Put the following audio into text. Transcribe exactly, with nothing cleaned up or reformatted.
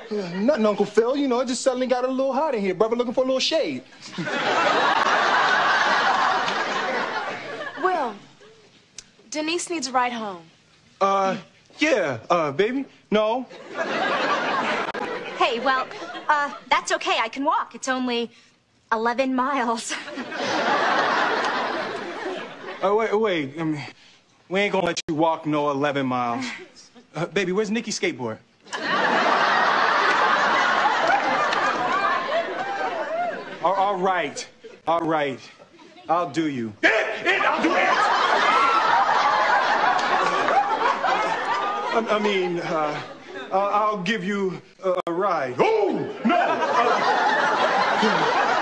Uh, nothing, Uncle Phil. You know, it just suddenly got a little hot in here. Brother looking for a little shade. Will, Denise needs a ride home. Uh, yeah, uh, baby. No. Hey, well, uh, that's okay. I can walk. It's only eleven miles. Uh, wait, wait. I mean, we ain't gonna let you walk no eleven miles. Uh, baby, where's Nikki's skateboard? all, all right. All right. I'll do you. It, it, I'll do it! I, I mean, uh, I'll, I'll give you a, a ride. Oh, no! Uh,